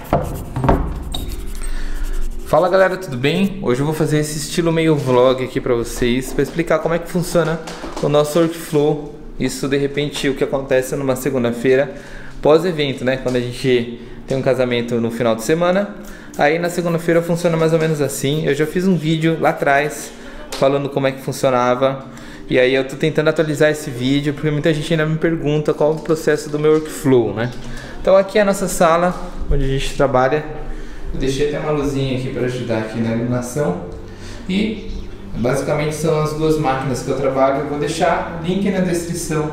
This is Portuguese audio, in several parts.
Fala galera, tudo bem? Hoje eu vou fazer esse estilo meio vlog aqui pra vocês, para explicar como é que funciona o nosso workflow. Isso de repente o que acontece numa segunda-feira pós-evento, né? Quando a gente tem um casamento no final de semana, aí na segunda-feira funciona mais ou menos assim. Eu já fiz um vídeo lá atrás falando como é que funcionava, e aí eu tô tentando atualizar esse vídeo porque muita gente ainda me pergunta qual é o processo do meu workflow, né? Então aqui é a nossa sala onde a gente trabalha. Eu deixei até uma luzinha aqui para ajudar aqui na iluminação. E basicamente são as duas máquinas que eu trabalho. Eu vou deixar link na descrição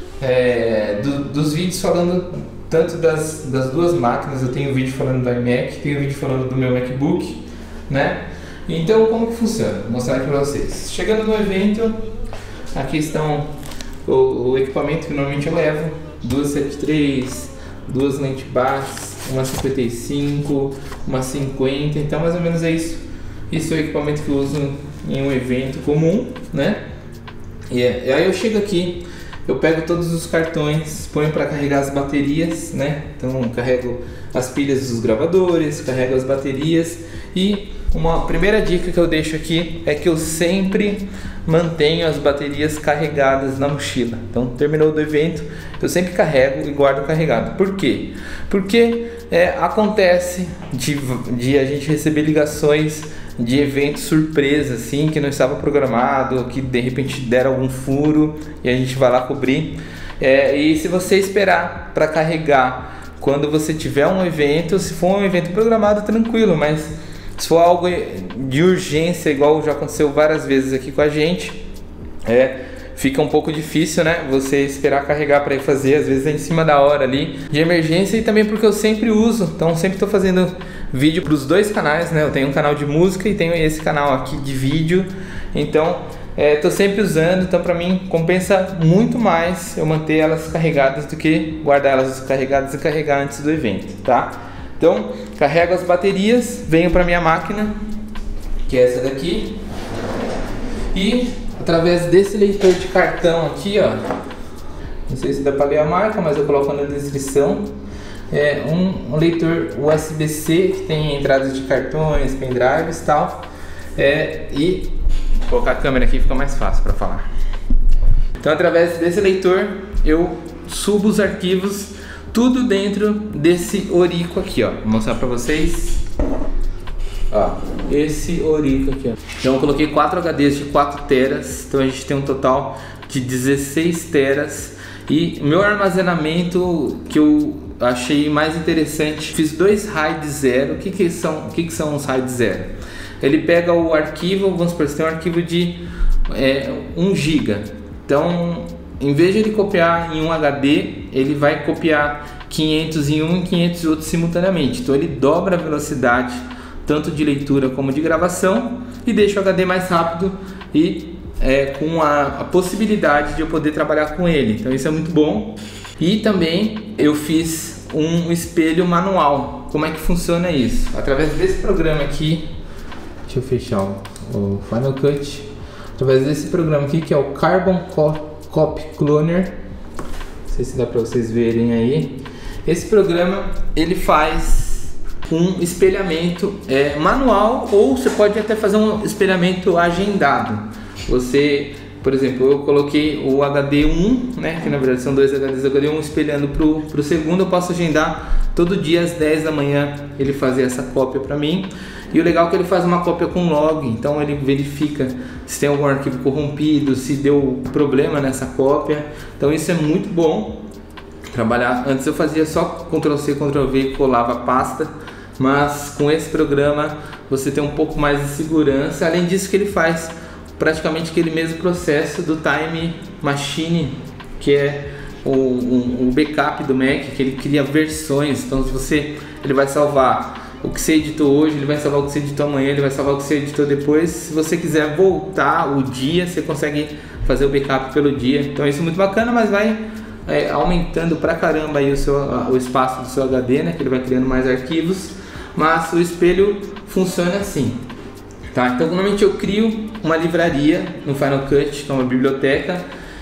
dos vídeos falando tanto das duas máquinas. Eu tenho vídeo falando do iMac, tenho vídeo falando do meu MacBook, né? Então como que funciona? Vou mostrar aqui para vocês. Chegando no evento, aqui estão o equipamento que normalmente eu levo: duas 73, duas lentes baixas, uma 55, uma 50, então mais ou menos é isso. Isso é o equipamento que eu uso em um evento comum, né? E aí eu chego aqui, eu pego todos os cartões, ponho para carregar as baterias, né? Então carrego as pilhas dos gravadores, carrego as baterias. E uma primeira dica que eu deixo aqui é que eu sempre mantenho as baterias carregadas na mochila. Então terminou do evento, eu sempre carrego e guardo carregado. Por quê? Porque acontece de a gente receber ligações de eventos surpresa, assim, que não estava programado, que de repente deram algum furo e a gente vai lá cobrir. E se você esperar para carregar quando você tiver um evento, se for um evento programado, tranquilo, mas se for algo de urgência, igual já aconteceu várias vezes aqui com a gente, fica um pouco difícil, né? Você esperar carregar para ir fazer, às vezes é em cima da hora ali, de emergência. E também porque eu sempre uso, então sempre estou fazendo vídeo para os dois canais, né? Eu tenho um canal de música e tenho esse canal aqui de vídeo, então estou sempre usando. Então para mim compensa muito mais eu manter elas carregadas do que guardar elas carregadas e carregar antes do evento, tá? Então carrego as baterias, venho para minha máquina, que é essa daqui, e através desse leitor de cartão aqui, ó, não sei se dá para ler a marca, mas eu coloco na descrição. É um leitor USB-C que tem entradas de cartões, pendrives e tal. E vou colocar a câmera aqui, fica mais fácil para falar. Então através desse leitor eu subo os arquivos tudo dentro desse Orico aqui, ó. Vou mostrar para vocês. Ó, esse Orico aqui, ó. Então eu coloquei 4 HDs de 4 teras, então a gente tem um total de 16 teras. E o meu armazenamento que eu achei mais interessante, fiz 2 RAID 0. O que são os RAID 0? Ele pega o arquivo, vamos supor, você tem um arquivo de 1 GB. Então, em vez de ele copiar em um HD, ele vai copiar 500 em um e 500 em outro simultaneamente. Então ele dobra a velocidade tanto de leitura como de gravação e deixa o HD mais rápido e com a possibilidade de eu poder trabalhar com ele. Então isso é muito bom. E também eu fiz um espelho manual. Como é que funciona isso? Através desse programa aqui, deixa eu fechar o Final Cut. Através desse programa aqui, que é o Carbon Copy Cloner, não sei se dá para vocês verem aí. Esse programa ele faz um espelhamento manual, ou você pode até fazer um espelhamento agendado. Você, por exemplo, eu coloquei o HD 1, né, que na verdade são 2 HDs HD 1 espelhando pro segundo. Eu posso agendar todo dia às 10 da manhã ele fazer essa cópia para mim. E o legal é que ele faz uma cópia com log, então ele verifica se tem algum arquivo corrompido, se deu problema nessa cópia. Então isso é muito bom trabalhar. Antes eu fazia só Ctrl+C, Ctrl+V e colava a pasta, mas com esse programa você tem um pouco mais de segurança. Além disso, que ele faz praticamente aquele mesmo processo do Time Machine, que é o backup do Mac, que ele cria versões. Então ele vai salvar o que você editou hoje, ele vai salvar o que você editou amanhã, ele vai salvar o que você editou depois. Se você quiser voltar o dia, você consegue fazer o backup pelo dia. Então isso é muito bacana, mas vai aumentando pra caramba aí o espaço do seu HD, né? Que ele vai criando mais arquivos. Mas o espelho funciona assim, tá? Então normalmente eu crio uma livraria no Final Cut, que é uma biblioteca,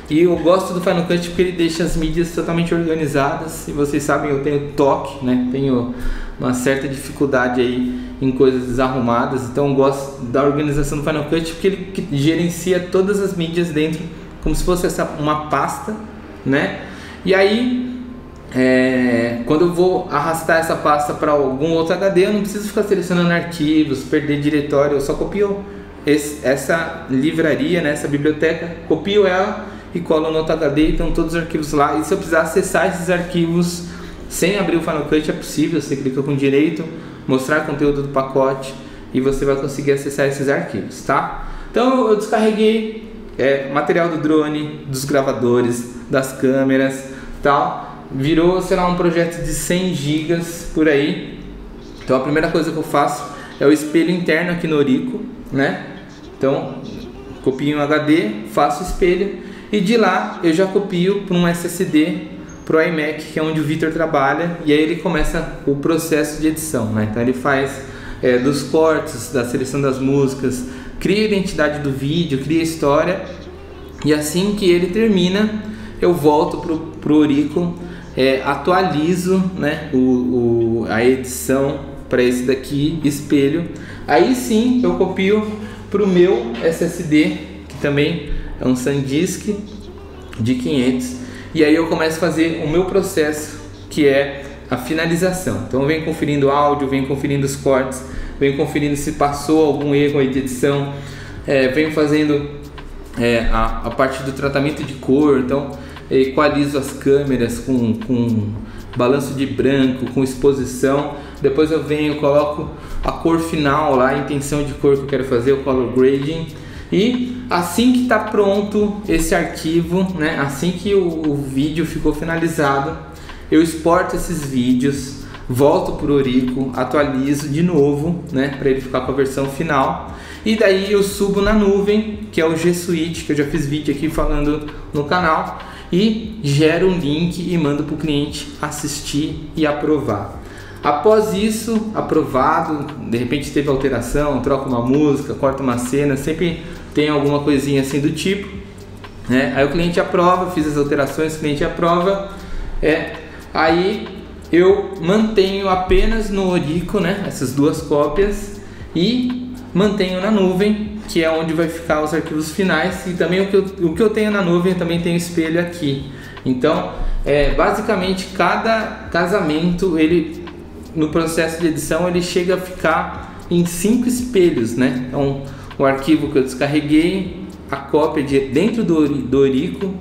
E eu gosto do Final Cut porque ele deixa as mídias totalmente organizadas. E vocês sabem, eu tenho toque, né? Tenho uma certa dificuldade aí em coisas desarrumadas. Então eu gosto da organização do Final Cut porque ele gerencia todas as mídias dentro, como se fosse uma pasta, né? E aí, quando eu vou arrastar essa pasta para algum outro HD, eu não preciso ficar selecionando arquivos, perder diretório. Eu só copio essa livraria, né? Essa biblioteca, copio ela e colo no outro HD, então todos os arquivos lá. E se eu precisar acessar esses arquivos sem abrir o Final Cut, é possível. Você clica com direito, mostrar conteúdo do pacote e você vai conseguir acessar esses arquivos, tá? Então eu descarreguei material do drone, dos gravadores, das câmeras, tal. Virou, sei lá, um projeto de 100 GB por aí. Então a primeira coisa que eu faço é o espelho interno aqui no Orico, né? Então copio um HD, faço o espelho e de lá eu já copio para um SSD pro iMac, que é onde o Vitor trabalha, e aí ele começa o processo de edição, né? Então ele faz dos cortes, da seleção das músicas, cria a identidade do vídeo, cria a história, e assim que ele termina eu volto pro Orico, atualizo, né, a edição para esse daqui, espelho. Aí sim eu copio pro meu SSD, que também é um SanDisk de 500, e aí eu começo a fazer o meu processo, que é a finalização. Então eu venho conferindo áudio, venho conferindo os cortes, venho conferindo se passou algum erro aí de edição, venho fazendo a parte do tratamento de cor. Então equalizo as câmeras com balanço de branco, com exposição. Depois eu venho, coloco a cor final lá, a intenção de cor que eu quero fazer, o color grading. E assim que está pronto esse arquivo, né, assim que o vídeo ficou finalizado, eu exporto esses vídeos, volto para o Orico, atualizo de novo, né, para ele ficar com a versão final. E daí eu subo na nuvem, que é o G Suite, que eu já fiz vídeo aqui falando no canal, e gero um link e mando para o cliente assistir e aprovar. Após isso, aprovado, de repente teve alteração, troca uma música, corta uma cena, sempre tem alguma coisinha assim do tipo, né? Aí o cliente aprova, fiz as alterações, o cliente aprova, aí eu mantenho apenas no Orico, né, essas duas cópias, e mantenho na nuvem, que é onde vai ficar os arquivos finais. E também o que eu tenho na nuvem, eu também tenho espelho aqui. Então basicamente cada casamento, ele no processo de edição ele chega a ficar em 5 espelhos, né? Então o arquivo que eu descarreguei, a cópia dentro do Orico,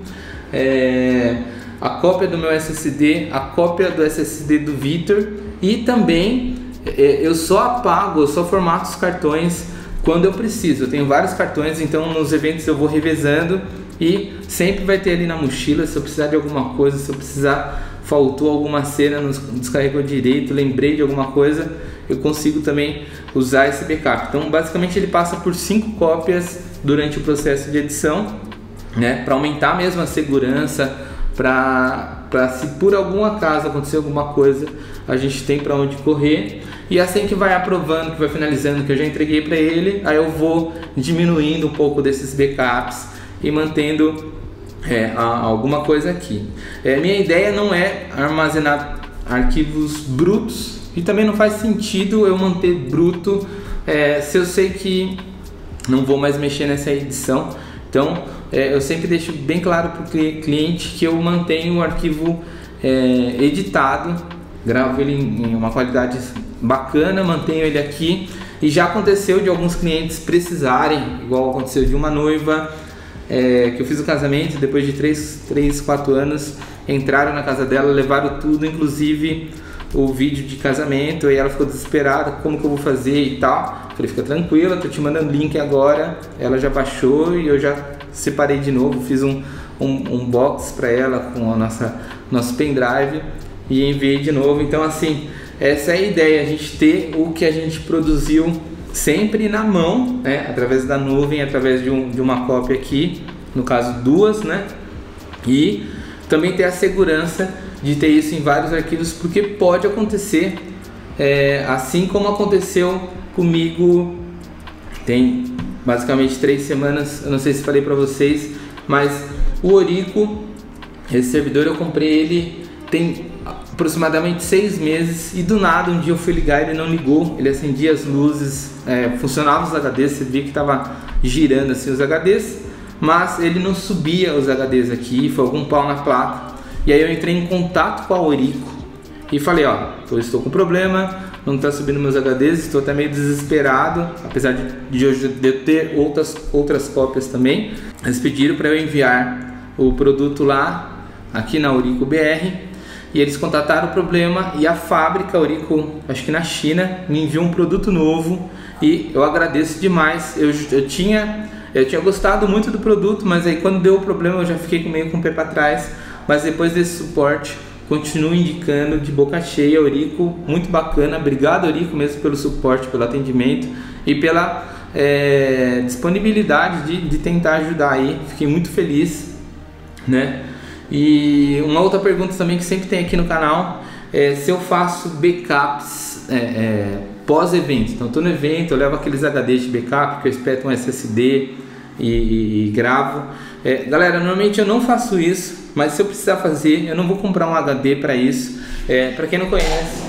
a cópia do meu SSD, a cópia do SSD do Vitor, e também eu só apago, eu só formato os cartões quando eu preciso. Eu tenho vários cartões, então nos eventos eu vou revezando e sempre vai ter ali na mochila, se eu precisar de alguma coisa, se eu precisar, faltou alguma cena, não descarregou direito, lembrei de alguma coisa, eu consigo também usar esse backup. Então basicamente ele passa por 5 cópias durante o processo de edição, né, para aumentar mesmo a segurança, para se por algum acaso acontecer alguma coisa, a gente tem para onde correr. E assim que vai aprovando, que vai finalizando, que eu já entreguei para ele, aí eu vou diminuindo um pouco desses backups e mantendo alguma coisa aqui. Minha ideia não é armazenar arquivos brutos, e também não faz sentido eu manter bruto se eu sei que não vou mais mexer nessa edição. Então eu sempre deixo bem claro para o cliente que eu mantenho o arquivo editado, gravo ele em uma qualidade bacana, mantenho ele aqui. E já aconteceu de alguns clientes precisarem, igual aconteceu de uma noiva que eu fiz o casamento, depois de 3, 4 anos, entraram na casa dela, levaram tudo, inclusive o vídeo de casamento, e ela ficou desesperada, como que eu vou fazer e tal. Falei, fica tranquila, tô te mandando link agora. Ela já baixou e eu já separei de novo, fiz um box para ela com nosso pendrive e enviei de novo. Então assim, essa é a ideia, a gente ter o que a gente produziu sempre na mão, né, através da nuvem, através de uma cópia aqui, no caso 2, né, e também ter a segurança de ter isso em vários arquivos, porque pode acontecer, assim como aconteceu comigo tem basicamente 3 semanas, eu não sei se falei para vocês, mas O Orico, esse servidor eu comprei ele tem aproximadamente 6 meses e do nada um dia eu fui ligar e ele não ligou, ele acendia as luzes, funcionava os HDs, você via que estava girando assim os HDs, mas ele não subia os HDs aqui, foi algum pau na placa. E aí eu entrei em contato com a Orico e falei, ó, eu estou com problema, não está subindo meus HDs, estou até meio desesperado, apesar de hoje eu ter outras cópias também. Eles pediram para eu enviar o produto lá, aqui na Orico BR, e eles contataram o problema e a fábrica Orico, acho que na China, me enviou um produto novo e eu agradeço demais. Eu tinha gostado muito do produto, mas aí quando deu o problema eu já fiquei meio com o pé para trás, mas depois desse suporte continuo indicando de boca cheia. Orico, muito bacana. Obrigado, Orico, mesmo pelo suporte, pelo atendimento e pela disponibilidade de tentar ajudar aí. Fiquei muito feliz, né? E uma outra pergunta também que sempre tem aqui no canal é se eu faço backups pós-evento. Então, estou no evento, eu levo aqueles HDs de backup que eu espeto um SSD e gravo. Galera, normalmente eu não faço isso, mas se eu precisar fazer, eu não vou comprar um HD para isso. Para quem não conhece,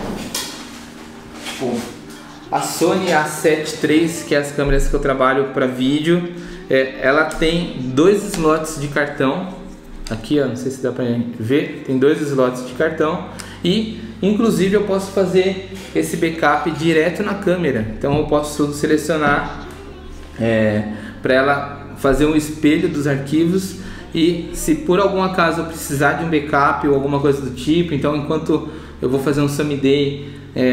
a Sony A7 III, que é as câmeras que eu trabalho para vídeo, ela tem 2 slots de cartão. Aqui, ó, não sei se dá para ver, tem 2 slots de cartão e inclusive eu posso fazer esse backup direto na câmera. Então eu posso selecionar para ela fazer um espelho dos arquivos, e se por algum acaso eu precisar de um backup ou alguma coisa do tipo, então enquanto eu vou fazer um someday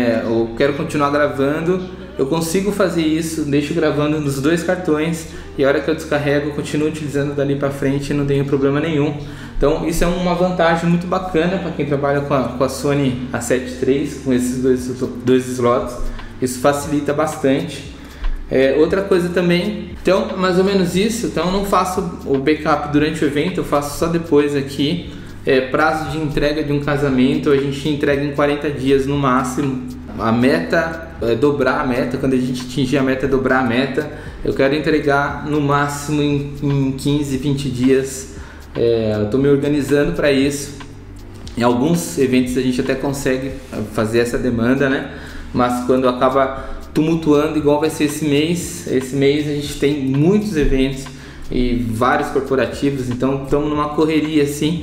ou quero continuar gravando, eu consigo fazer isso, deixo gravando nos 2 cartões e a hora que eu descarrego eu continuo utilizando dali para frente e não tenho problema nenhum. Então isso é uma vantagem muito bacana para quem trabalha com a Sony A7 III, com esses dois slots. Isso facilita bastante. Outra coisa também, então mais ou menos isso. Então eu não faço o backup durante o evento, eu faço só depois aqui. Prazo de entrega de um casamento, a gente entrega em 40 dias no máximo. A meta é dobrar a meta. Quando a gente atingir a meta, dobrar a meta. Eu quero entregar no máximo em 15, 20 dias. Eu estou me organizando para isso. Em alguns eventos a gente até consegue fazer essa demanda, né? Mas quando acaba tumultuando, igual vai ser esse mês a gente tem muitos eventos e vários corporativos, então estamos numa correria assim.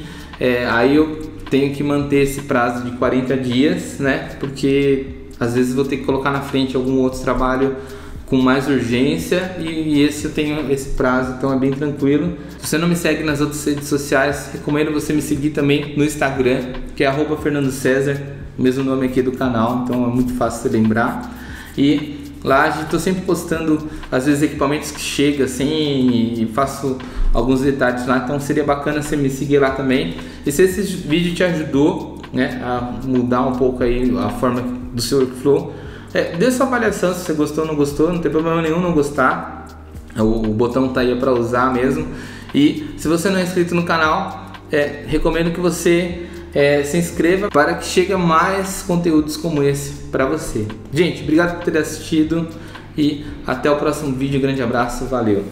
Aí eu tenho que manter esse prazo de 40 dias, né? Porque às vezes vou ter que colocar na frente algum outro trabalho com mais urgência e esse eu tenho esse prazo, então é bem tranquilo. Se você não me segue nas outras redes sociais, recomendo você me seguir também no Instagram, que é @FernandoCesar, mesmo nome aqui do canal, então é muito fácil de lembrar. E lá a gente tô sempre postando às vezes equipamentos que chegam assim e faço alguns detalhes lá, então seria bacana você me seguir lá também. E se esse vídeo te ajudou, né, a mudar um pouco aí a forma do seu workflow, dê sua avaliação se você gostou ou não gostou, não tem problema nenhum não gostar, o botão tá aí para usar mesmo. E se você não é inscrito no canal, recomendo que você se inscreva para que chegue mais conteúdos como esse para você. Gente, obrigado por ter assistido e até o próximo vídeo. Grande abraço, valeu!